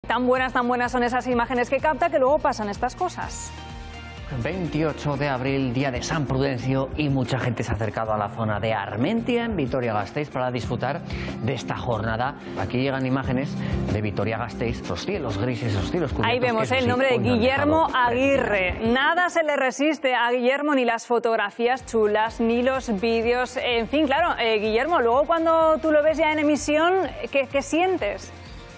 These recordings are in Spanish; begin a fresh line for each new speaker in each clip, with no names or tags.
Tan buenas son esas imágenes que capta que luego pasan estas cosas.
28 de abril, día de San Prudencio, y mucha gente se ha acercado a la zona de Armentia, en Vitoria-Gasteiz, para disfrutar de esta jornada. Aquí llegan imágenes de Vitoria-Gasteiz, los cielos grises, los cielos cubiertos.
Ahí vemos el nombre de Guillermo Aguirre. Nada se le resiste a Guillermo, ni las fotografías chulas, ni los vídeos. En fin, claro, Guillermo, luego cuando tú lo ves ya en emisión, ¿qué sientes?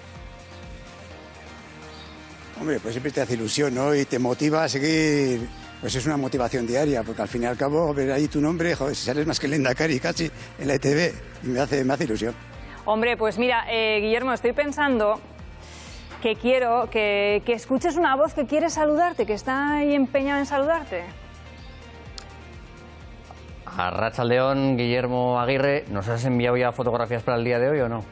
Hombre, pues siempre te hace ilusión, ¿no? Y te motiva a seguir, pues es una motivación diaria, porque al fin y al cabo, ver ahí tu nombre, joder, si sales más que el Endacari casi en la ETV, y me hace ilusión.
Hombre, pues mira, Guillermo, estoy pensando que quiero que escuches una voz que quiere saludarte, que está ahí empeñada en saludarte.
Arratsaldeon, Guillermo Aguirre, ¿nos has enviado ya fotografías para el día de hoy o no?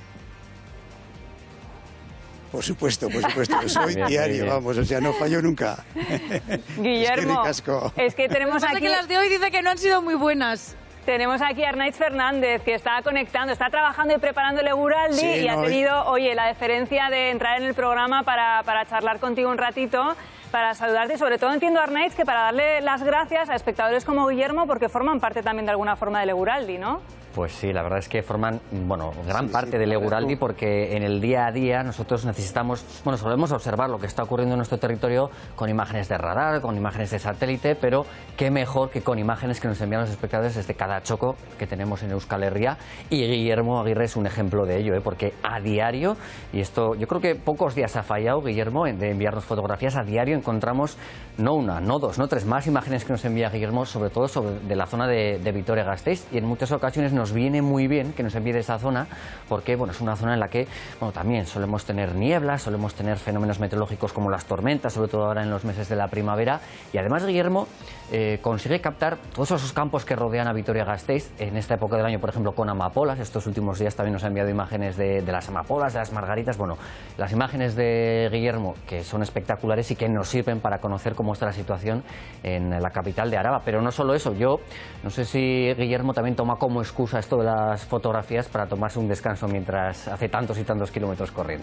Por supuesto, soy diario, vamos, o sea, no fallo nunca.
Guillermo, es que tenemos aquí...
que las de hoy dice que no han sido muy buenas.
Tenemos aquí a Arnaiz Fernández, que está conectando, está trabajando y preparando el Eguraldi, sí, y ha tenido, oye, la deferencia de entrar en el programa para charlar contigo un ratito, para saludarte, y sobre todo entiendo, Arnaiz, que para darle las gracias a espectadores como Guillermo, porque forman parte también de alguna forma del Eguraldi, ¿no?
Pues sí, la verdad es que forman, bueno, gran parte del Eguraldi, porque en el día a día nosotros necesitamos, bueno, solemos observar lo que está ocurriendo en nuestro territorio con imágenes de radar, con imágenes de satélite, pero qué mejor que con imágenes que nos envían los espectadores desde cada choco que tenemos en Euskal Herria, y Guillermo Aguirre es un ejemplo de ello, porque a diario, y esto yo creo que pocos días ha fallado Guillermo de enviarnos fotografías, a diario encontramos no una, no dos, no tres, más imágenes que nos envía Guillermo, sobre todo de la zona de Vitoria-Gasteiz, y en muchas ocasiones nos viene muy bien que nos envíe de esa zona, porque bueno, es una zona en la que bueno, también solemos tener nieblas, solemos tener fenómenos meteorológicos como las tormentas, sobre todo ahora en los meses de la primavera, y además Guillermo consigue captar todos esos campos que rodean a Vitoria-Gasteiz en esta época del año, por ejemplo con amapolas. Estos últimos días también nos ha enviado imágenes de las amapolas, de las margaritas. Bueno, las imágenes de Guillermo, que son espectaculares y que nos sirven para conocer cómo está la situación en la capital de Araba. Pero no solo eso, yo no sé si Guillermo también toma como excusa esto de las fotografías para tomarse un descanso mientras hace tantos y tantos kilómetros corriendo.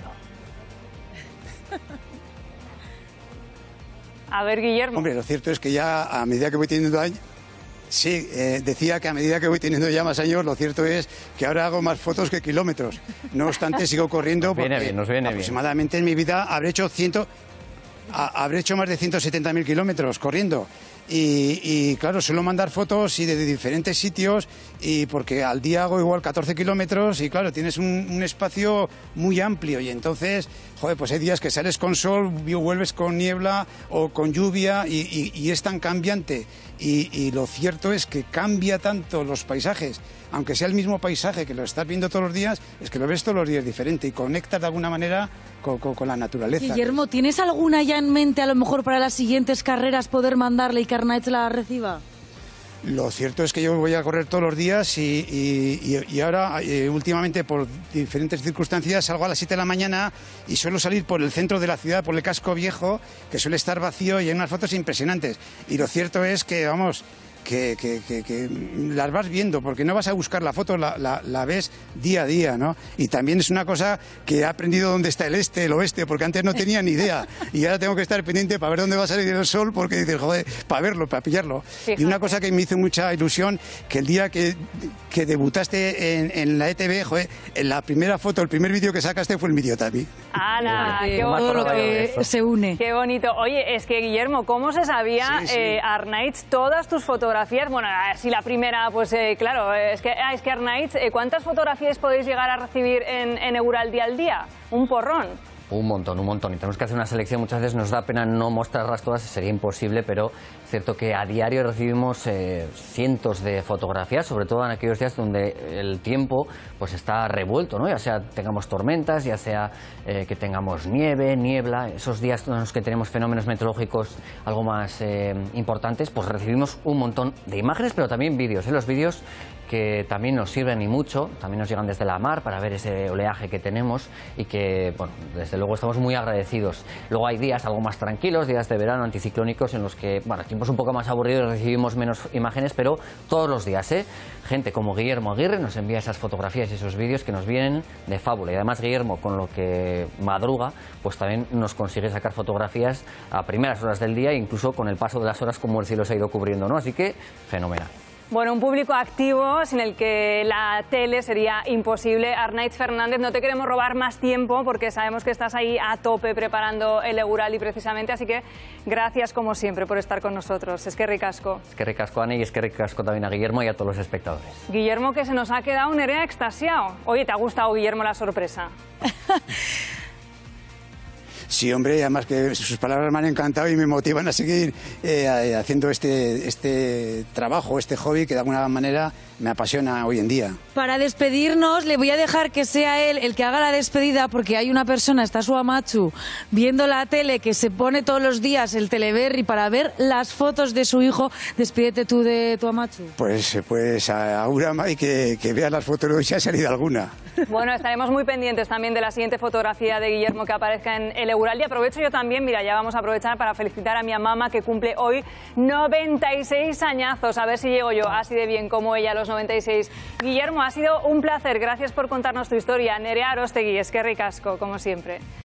A ver, Guillermo.
Hombre, lo cierto es que ya a medida que voy teniendo años, sí, decía que a medida que voy teniendo ya más años, lo cierto es que ahora hago más fotos que kilómetros. No obstante, sigo corriendo porque
nos viene
aproximadamente
bien.
En mi vida habré hecho más de 170.000 kilómetros corriendo. Y claro, suelo mandar fotos y de diferentes sitios, y porque al día hago igual 14 kilómetros y claro, tienes un espacio muy amplio, y entonces, joder, pues hay días que sales con sol, vuelves con niebla o con lluvia, y es tan cambiante. Y lo cierto es que cambia tanto los paisajes, aunque sea el mismo paisaje que lo estás viendo todos los días, es que lo ves todos los días diferente y conectas de alguna manera con la naturaleza.
Guillermo, ¿tienes alguna ya en mente a lo mejor para las siguientes carreras poder mandarle y que Arnaiz la reciba?
Lo cierto es que yo voy a correr todos los días y ahora últimamente por diferentes circunstancias salgo a las 7 de la mañana y suelo salir por el centro de la ciudad, por el casco viejo, que suele estar vacío, y hay unas fotos impresionantes. Y lo cierto es que, vamos, que las vas viendo, porque no vas a buscar la foto, la ves día a día, ¿no? Y también es una cosa que he aprendido dónde está el este, el oeste, porque antes no tenía ni idea, y ahora tengo que estar pendiente para ver dónde va a salir el sol, porque dices, joder, para verlo, para pillarlo. Fíjate. Y una cosa que me hizo mucha ilusión, que el día que debutaste en la ETV, joder, en la primera foto, el primer vídeo que sacaste fue el Midiotabi.
Ana, qué
todo lo que se une.
Qué bonito. Oye, es que Guillermo, ¿cómo se sabía, Arnaiz, todas tus fotografías? Bueno, si la primera, pues claro, es que Arnaiz, ¿cuántas fotografías podéis llegar a recibir en Eguraldi al día? Un porrón.
Un montón, y tenemos que hacer una selección. Muchas veces nos da pena no mostrarlas todas, sería imposible, pero es cierto que a diario recibimos cientos de fotografías, sobre todo en aquellos días donde el tiempo pues está revuelto, ¿no? Ya sea tengamos tormentas, ya sea que tengamos niebla, esos días en los que tenemos fenómenos meteorológicos algo más importantes, pues recibimos un montón de imágenes, pero también vídeos. Los vídeos que también nos sirven y mucho, también nos llegan desde la mar para ver ese oleaje que tenemos y que, bueno, desde luego estamos muy agradecidos. Luego hay días algo más tranquilos, días de verano anticiclónicos en los que, bueno, tiempos un poco más aburridos, recibimos menos imágenes, pero todos los días, gente como Guillermo Aguirre nos envía esas fotografías y esos vídeos que nos vienen de fábula. Y además Guillermo, con lo que madruga, pues también nos consigue sacar fotografías a primeras horas del día, incluso con el paso de las horas como el cielo se ha ido cubriendo, ¿no? Así que fenomenal.
Bueno, un público activo sin el que la tele sería imposible. Arnaiz Fernández, no te queremos robar más tiempo porque sabemos que estás ahí a tope preparando el Eguraldi precisamente, así que gracias como siempre por estar con nosotros. Eskerrik asko.
Eskerrik asko, Ane, y eskerrik asko también a Guillermo y a todos los espectadores.
Guillermo, que se nos ha quedado un Nerea extasiado. Oye, ¿te ha gustado, Guillermo, la sorpresa?
Sí, hombre, además que sus palabras me han encantado y me motivan a seguir haciendo este trabajo, este hobby que de alguna manera me apasiona hoy en día.
Para despedirnos, le voy a dejar que sea él el que haga la despedida, porque hay una persona, está su Amatxu, viendo la tele, que se pone todos los días el Teleberri para ver las fotos de su hijo. Despídete tú de tu Amatxu.
Pues a Urama y que vea las fotos si ha salido alguna.
Bueno, estaremos muy pendientes también de la siguiente fotografía de Guillermo que aparezca en el Eguraldi. Aprovecho yo también, mira, ya vamos a aprovechar para felicitar a mi mamá que cumple hoy 96 añazos. A ver si llego yo así de bien como ella a los 96. Guillermo, ha sido un placer. Gracias por contarnos tu historia. Nerea Arostegui, eskerrik asko, como siempre.